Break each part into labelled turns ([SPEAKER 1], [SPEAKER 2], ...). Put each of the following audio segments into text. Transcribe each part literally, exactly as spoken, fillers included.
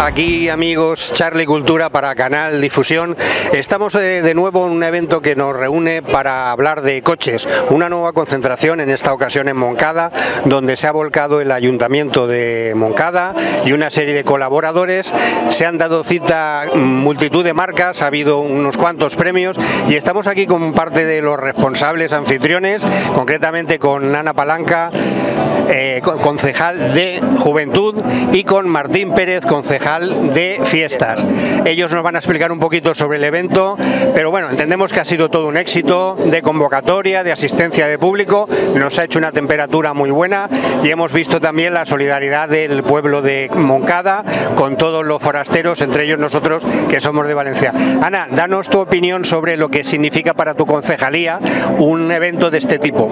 [SPEAKER 1] Aquí, amigos, Charlie Cultura para Canal Difusión. Estamos de, de nuevo en un evento que nos reúne para hablar de coches. Una nueva concentración, en esta ocasión en Moncada, donde se ha volcado el Ayuntamiento de Moncada y una serie de colaboradores. Se han dado cita multitud de marcas, ha habido unos cuantos premios y estamos aquí con parte de los responsables anfitriones, concretamente con Ana Palanca, eh, concejal de Juventud, y con Martín Pérez, concejal de Fiestas. Ellos nos van a explicar un poquito sobre el evento, pero bueno, entendemos que ha sido todo un éxito de convocatoria, de asistencia de público, nos ha hecho una temperatura muy buena y hemos visto también la solidaridad del pueblo de Moncada con todos los forasteros, entre ellos nosotros que somos de Valencia. Ana, danos tu opinión sobre lo que significa para tu concejalía un evento de este tipo.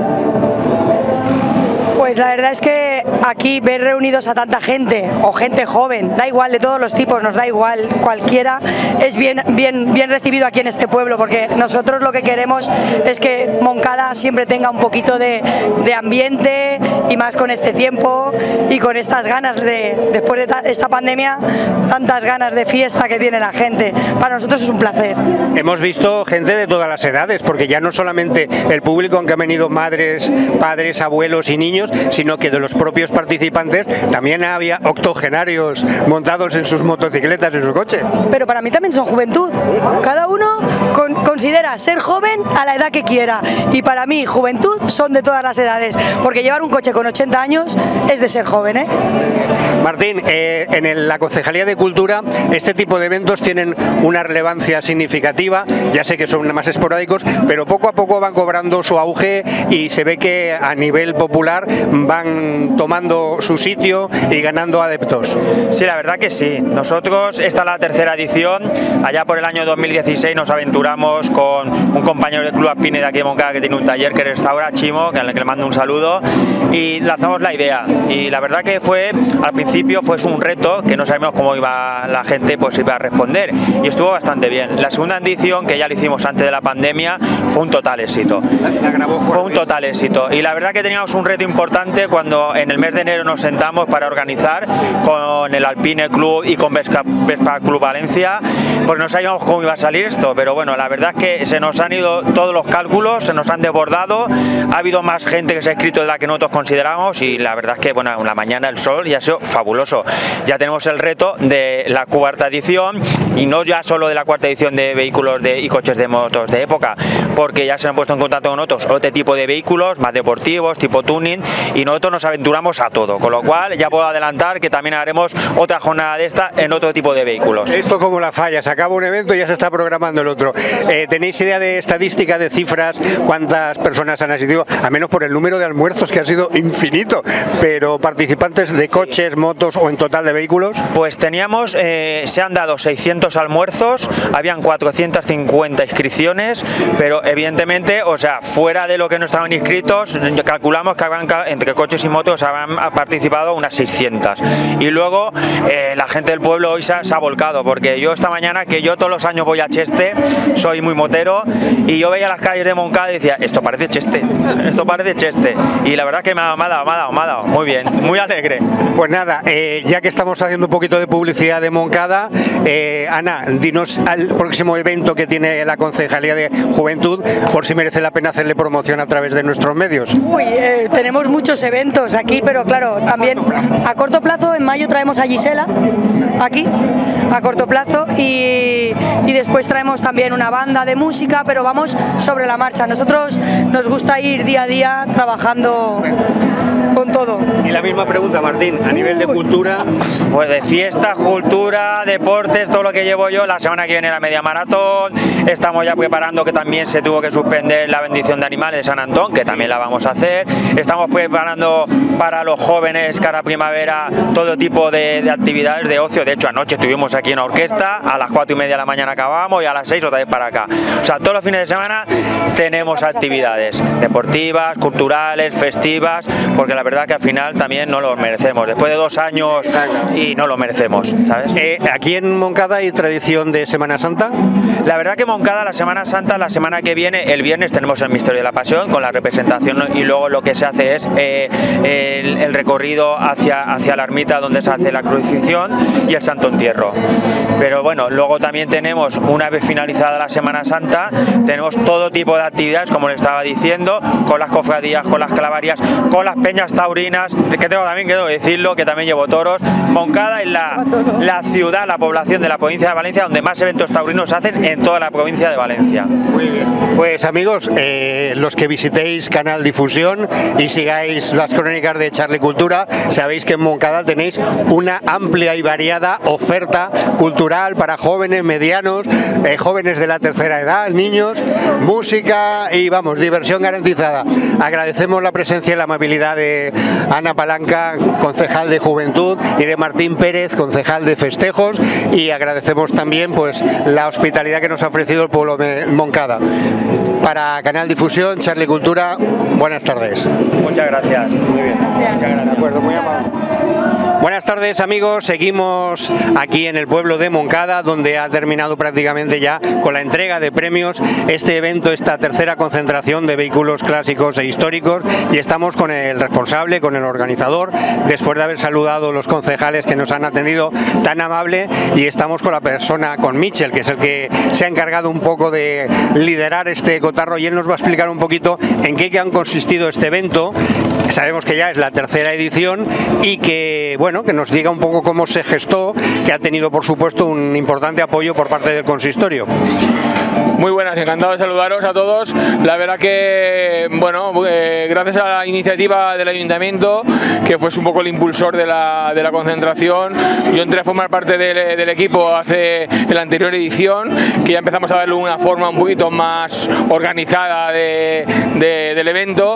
[SPEAKER 2] Pues la verdad es que aquí ver reunidos a tanta gente, o gente joven, da igual, de todos los tipos, nos da igual, cualquiera es bien, bien, bien recibido aquí en este pueblo, porque nosotros lo que queremos es que Moncada siempre tenga un poquito de, de ambiente, y más con este tiempo y con estas ganas de, después de ta, esta pandemia, tantas ganas de fiesta que tiene la gente. Para nosotros es un placer.
[SPEAKER 1] Hemos visto gente de todas las edades, porque ya no solamente el público, aunque han venido madres, padres, abuelos y niños, sino que de los propios participantes también había octogenarios montados en sus motocicletas, en sus coches.
[SPEAKER 2] Pero para mí también son juventud. Cada uno con, considera ser joven a la edad que quiera, y para mí juventud son de todas las edades, porque llevar un coche con ochenta años es de ser joven, ¿eh?
[SPEAKER 1] Martín, eh, en el, la Concejalía de Cultura este tipo de eventos tienen una relevancia significativa, ya sé que son más esporádicos, pero poco a poco van cobrando su auge y se ve que a nivel popular van tomando su sitio y ganando adeptos.
[SPEAKER 3] Sí, la verdad que sí. Nosotros, esta es la tercera edición. Allá por el año dos mil dieciséis nos aventuramos con un compañero del Club Alpine de aquí de Moncada que tiene un taller que restaura, Chimo, que le mando un saludo, y lanzamos la idea. Y la verdad que fue, al principio fue un reto, que no sabíamos cómo iba la gente, pues iba a responder, y estuvo bastante bien. La segunda edición, que ya la hicimos antes de la pandemia, fue un total éxito.
[SPEAKER 1] La, la grabó
[SPEAKER 3] fue un total éxito. Y la verdad que teníamos un reto importante cuando en el mes de enero nos sentamos para organizar con el Alpine Club y con Vespa, Vespa Club Valencia, pues no sabíamos cómo iba a salir esto, pero bueno, la verdad es que se nos han ido todos los cálculos, se nos han desbordado, ha habido más gente que se ha inscrito de la que nosotros consideramos, y la verdad es que bueno, en la mañana el sol ya ha sido fabuloso. Ya tenemos el reto de la cuarta edición, y no ya solo de la cuarta edición de vehículos de, y coches de motos de época, porque ya se han puesto en contacto con nosotros otro tipo de vehículos más deportivos, tipo tuning, y nosotros nos aventuramos a todo, con lo cual ya puedo adelantar que también haremos otra jornada de esta en otro tipo de vehículos.
[SPEAKER 1] Esto como la falla, se acaba un evento y ya se está programando el otro. Eh, ¿Tenéis idea de estadística, de cifras, cuántas personas han asistido? A menos por el número de almuerzos, que ha sido infinito, pero participantes de coches, motos o en total de vehículos.
[SPEAKER 3] Pues teníamos, eh, se han dado seiscientos almuerzos, habían cuatrocientas cincuenta inscripciones, pero evidentemente, o sea, fuera de lo que no estaban inscritos, calculamos que habían, entre coches y motos habían participado unas seiscientas. Y luego eh, la gente del pueblo hoy se ha, se ha volcado, porque yo esta mañana, que yo todos los años voy a Cheste, soy muy motero, y yo veía las calles de Moncada y decía, esto parece Cheste, esto parece Cheste, y la verdad que me ha, me ha dado, me ha dado, me ha dado, muy bien, muy alegre.
[SPEAKER 1] Pues nada, eh, ya que estamos haciendo un poquito de publicidad de Moncada, eh, Ana, dinos al próximo evento que tiene la Concejalía de Juventud, por si merece la pena hacerle promoción a través de nuestros medios.
[SPEAKER 2] Uy, eh, tenemos muchos eventos aquí, pero claro, también a corto plazo, en mayo traemos a Gisela, aquí, a corto plazo, y, y después traemos también una banda de música, pero vamos sobre la marcha. Nosotros nos gusta ir día a día trabajando con todo.
[SPEAKER 1] Y la misma pregunta, Martín, a nivel de cultura.
[SPEAKER 3] Pues de fiesta, cultura, deportes, todo lo que llevo yo. La semana que viene la media maratón, estamos ya preparando, que también se tuvo que suspender la bendición de animales de San Antón, que también la vamos a hacer. Estamos preparando para los jóvenes cara primavera todo tipo de, de actividades de ocio. De hecho, anoche estuvimos aquí en la orquesta, a las cuatro y media de la mañana acabamos y a las seis otra vez para acá. O sea, todos los fines de semana tenemos actividades deportivas, culturales, festivas, porque la verdad verdad que al final también no lo merecemos. Después de dos años y no lo merecemos, ¿sabes?
[SPEAKER 1] Eh, ¿Aquí en Moncada hay tradición de Semana Santa?
[SPEAKER 3] La verdad que Moncada, la Semana Santa, la semana que viene, el viernes tenemos el Misterio de la Pasión con la representación y luego lo que se hace es eh, el, el recorrido hacia, hacia la ermita donde se hace la crucifixión y el Santo Entierro. Pero bueno, luego también tenemos, una vez finalizada la Semana Santa, tenemos todo tipo de actividades, como le estaba diciendo, con las cofradías, con las clavarias, con las peñas taurinas, que tengo también que decirlo, que también llevo toros. Moncada es la, la ciudad, la población de la provincia de Valencia donde más eventos taurinos se hacen en toda la provincia de Valencia.
[SPEAKER 1] Muy bien. Pues amigos, eh, los que visitéis Canal Difusión y sigáis las crónicas de Charlie Cultura, sabéis que en Moncada tenéis una amplia y variada oferta cultural para jóvenes, medianos, eh, jóvenes de la tercera edad, niños, música y vamos, diversión garantizada. Agradecemos la presencia y la amabilidad de Ana Palanca, concejal de Juventud, y de Martín Pérez, concejal de Festejos, y agradecemos también pues la hospitalidad que nos ha ofrecido el pueblo de Moncada. Para Canal Difusión, Charlie Cultura, buenas tardes.
[SPEAKER 3] Muchas gracias.
[SPEAKER 1] Muy bien. Muchas gracias. De acuerdo, muy amable. Buenas tardes amigos, seguimos aquí en el pueblo de Moncada, donde ha terminado prácticamente ya con la entrega de premios este evento, esta tercera concentración de vehículos clásicos e históricos, y estamos con el responsable, con el organizador, después de haber saludado a los concejales que nos han atendido tan amable, y estamos con la persona, con Michel, que es el que se ha encargado un poco de liderar este cotarro, y él nos va a explicar un poquito en qué han consistido este evento. Sabemos que ya es la tercera edición y que, bueno, que nos diga un poco cómo se gestó, que ha tenido por supuesto un importante apoyo por parte del consistorio.
[SPEAKER 4] Muy buenas, encantado de saludaros a todos. La verdad que, bueno, eh, gracias a la iniciativa del Ayuntamiento, que fue un poco el impulsor de la, de la concentración, yo entré a formar parte del, del equipo hace en la anterior edición, que ya empezamos a darle una forma un poquito más organizada de, de, del evento,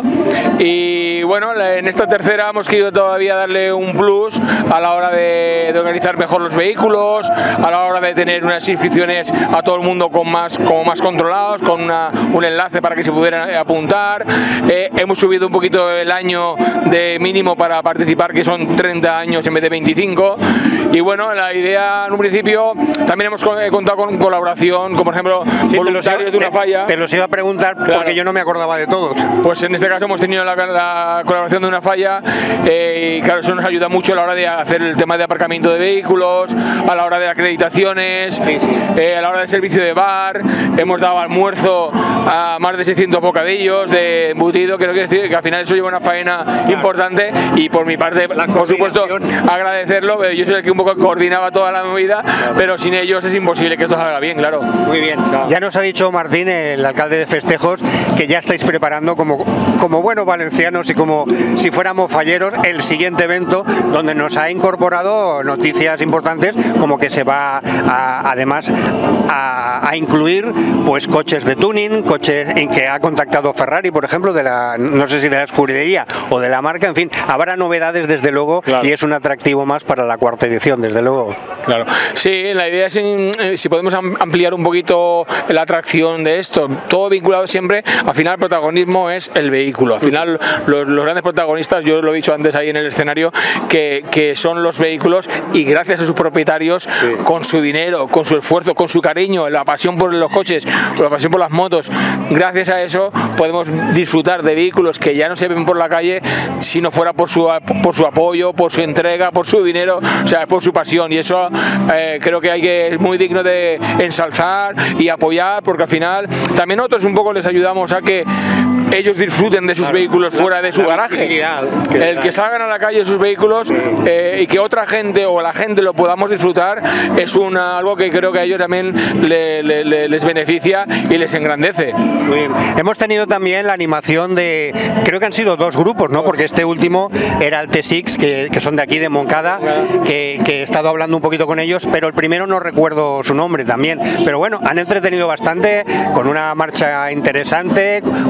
[SPEAKER 4] y bueno, en esta tercera hemos querido todavía darle un plus a la hora de, de organizar mejor los vehículos, a la hora de tener unas inscripciones a todo el mundo con más, como más controlados, con una, un enlace para que se pudieran apuntar. Eh, hemos subido un poquito el año de mínimo para participar, que son treinta años en vez de veinticinco, y bueno, la idea en un principio también hemos contado con colaboración, como por ejemplo sí, voluntarios de una falla.
[SPEAKER 1] Te los iba a preguntar, claro, porque yo no me acordaba de todos.
[SPEAKER 4] Pues en este caso hemos tenido la, la colaboración de una falla, eh, y claro, eso nos ayuda mucho a la hora de hacer el tema de aparcamiento de vehículos, a la hora de acreditaciones, eh, a la hora del servicio de bar. Hemos dado almuerzo a más de seiscientos bocadillos de embutido, creo que decir que al final eso lleva una faena claro. importante, y por mi parte, por supuesto, agradecerlo. Yo soy el que un poco coordinaba toda la movida, claro. pero sin ellos es imposible que esto salga bien, claro.
[SPEAKER 1] Muy bien. Claro. Ya nos ha dicho Martín, el alcalde de Festejos, que ya estáis preparando como, como buenos valencianos y como si fuéramos falleros el siguiente evento, donde nos ha incorporado noticias importantes, como que se va a, además a, a incluir pues coches de tuning, coches en que ha contactado Ferrari, por ejemplo, de la, no sé si de la escudería o de la marca, en fin, habrá novedades desde luego, claro. y es un atractivo más para la cuarta edición, desde luego.
[SPEAKER 4] Claro, sí, la idea es eh, si podemos ampliar un poquito la atracción de esto, todo vinculado siempre, al final el protagonismo es el vehículo, al final los, los grandes protagonistas, yo lo he dicho antes ahí en el escenario, que, que son los vehículos, y gracias a sus propietarios, sí. con su dinero, con su esfuerzo, con su cariño, la pasión por los coches, la pasión por las motos, gracias a eso podemos disfrutar de vehículos que ya no se ven por la calle si no fuera por su, por su apoyo, por su entrega, por su dinero, o sea, por su pasión, y eso eh, creo que hay que es muy digno de ensalzar y apoyar, porque al final también nosotros un poco les ayudamos a que ellos disfruten de sus claro, vehículos la, fuera de su garaje, que el que salgan a la calle sus vehículos eh, y que otra gente o la gente lo podamos disfrutar es una, algo que creo que a ellos también le, le, le, les beneficia y les engrandece.
[SPEAKER 1] Muy bien. Hemos tenido también la animación de, creo que han sido dos grupos, ¿no? Porque este último era el T seis, que, que son de aquí de Moncada, que, que he estado hablando un poquito con ellos, pero el primero no recuerdo su nombre también, pero bueno, han entretenido bastante, con una marcha interesante, con muy buena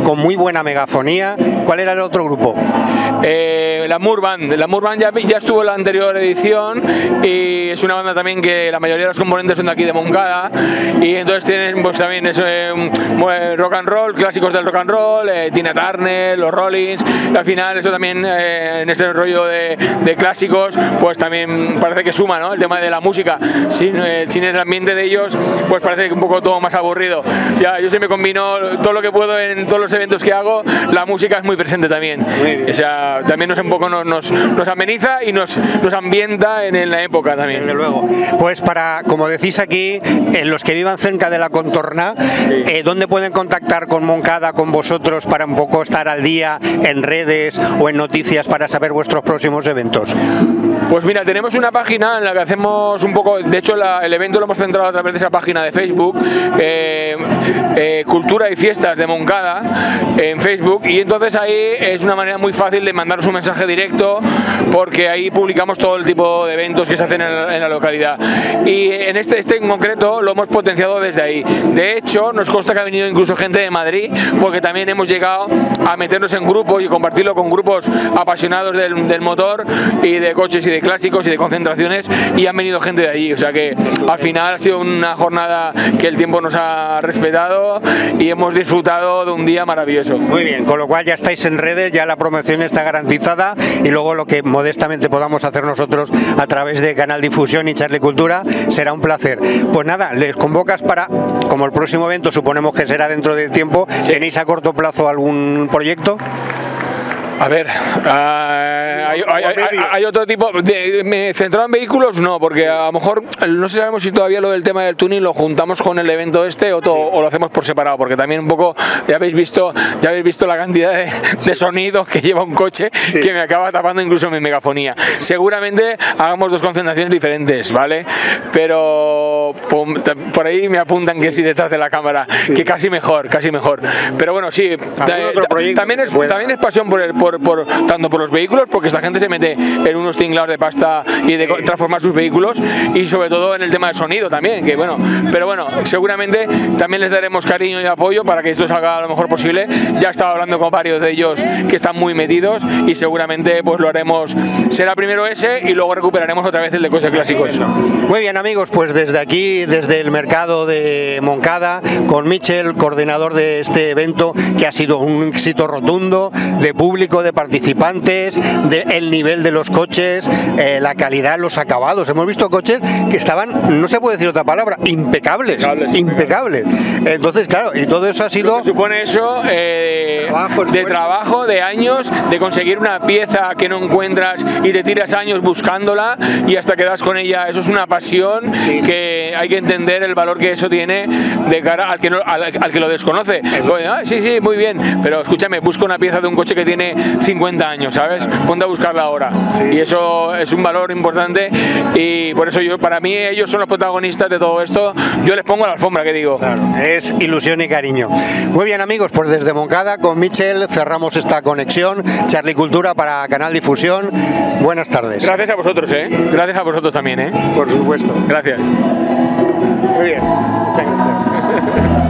[SPEAKER 1] buena megafonía. ¿Cuál era el otro grupo?
[SPEAKER 4] Eh, la Moore Band. La Moore Band ya, ya estuvo en la anterior edición y es una banda también que la mayoría de los componentes son de aquí de Moncada, y entonces tienen pues también eso, eh, rock and roll, clásicos del rock and roll, eh, Tina Turner, los Rollins, y al final eso también eh, en este rollo de, de clásicos pues también parece que suma, ¿no? El tema de la música, sin, eh, sin el ambiente de ellos pues parece que un poco todo más aburrido. Ya, yo siempre combino todo lo que puedo en todos los eventos que hago, la música es muy presente también, o sea, también nos un poco nos, nos, nos ameniza y nos, nos ambienta en, en la época también.
[SPEAKER 1] Desde luego. Pues para, como decís aquí, en los que vivan cerca de la contorna, sí. eh, ¿dónde pueden contactar con Moncada, con vosotros, para un poco estar al día en redes o en noticias para saber vuestros próximos eventos?
[SPEAKER 4] Pues mira, tenemos una página en la que hacemos un poco, de hecho la, el evento lo hemos centrado a través de esa página de Facebook, eh, eh, Cultura y Fiestas de Moncada, en Facebook, y entonces ahí es una manera muy fácil de mandaros un mensaje directo, porque ahí publicamos todo el tipo de eventos que se hacen en la, en la localidad, y en este, este en concreto lo hemos potenciado desde ahí. De hecho, nos consta que ha venido incluso gente de Madrid, porque también hemos llegado a meternos en grupos y compartirlo con grupos apasionados del, del motor y de coches y de clásicos y de concentraciones, y han venido gente de allí, o sea que al final ha sido una jornada que el tiempo nos ha respetado y hemos disfrutado de un día maravilloso.
[SPEAKER 1] Muy bien, con lo cual ya estáis en redes, ya la promoción está garantizada, y luego lo que modestamente podamos hacer nosotros a través de Canal Difusión y Charlie Cultura será un placer. Pues nada, les convocas para, como el próximo evento suponemos que será dentro del tiempo, sí. ¿Tenéis a corto plazo algún proyecto?
[SPEAKER 4] A ver, uh, hay, hay, hay, hay otro tipo, de, me centrado en vehículos no, porque a lo mejor no sabemos si todavía lo del tema del tuning lo juntamos con el evento este o, to, o lo hacemos por separado, porque también un poco, ya habéis visto, ya habéis visto la cantidad de, de sonidos que lleva un coche, sí. que me acaba tapando incluso mi megafonía. Seguramente hagamos dos concentraciones diferentes, ¿vale? Pero por, por ahí me apuntan que sí detrás de la cámara, sí. que casi mejor, casi mejor. Pero bueno, sí, también es, también es pasión por el por Por, por, tanto por los vehículos, porque esta gente se mete en unos tinglados de pasta y de transformar sus vehículos, y sobre todo en el tema del sonido también, que bueno, pero bueno, seguramente también les daremos cariño y apoyo para que esto salga lo mejor posible. Ya he estado hablando con varios de ellos que están muy metidos, y seguramente pues lo haremos, será primero ese y luego recuperaremos otra vez el de coches clásicos.
[SPEAKER 1] Muy bien, amigos, pues desde aquí, desde el mercado de Moncada, con Michel, coordinador de este evento, que ha sido un éxito rotundo, de público, de participantes, de el nivel de los coches, eh, la calidad, los acabados. Hemos visto coches que estaban, no se puede decir otra palabra, impecables, impecables. impecables. Entonces, claro, y todo eso ha sido...
[SPEAKER 4] Supone eso eh, trabajo, de trabajo, de años, de conseguir una pieza que no encuentras y te tiras años buscándola y hasta quedas con ella. Eso es una pasión, sí. que hay que entender el valor que eso tiene de cara al que, no, al, al que lo desconoce. Pues, ah, sí, sí, muy bien, pero escúchame, busca una pieza de un coche que tiene cincuenta años, ¿sabes? Ponte a buscarla ahora, sí. y eso es un valor importante, y por eso yo, para mí ellos son los protagonistas de todo esto. Yo les pongo la alfombra, que digo.
[SPEAKER 1] Claro, es ilusión y cariño. Muy bien, amigos, pues desde Moncada con Michel cerramos esta conexión Charlie Cultura para Canal Difusión. Buenas tardes.
[SPEAKER 4] Gracias a vosotros, ¿eh? Gracias a vosotros también, ¿eh?
[SPEAKER 1] Por supuesto.
[SPEAKER 4] Gracias.
[SPEAKER 1] Muy bien. Muchas gracias.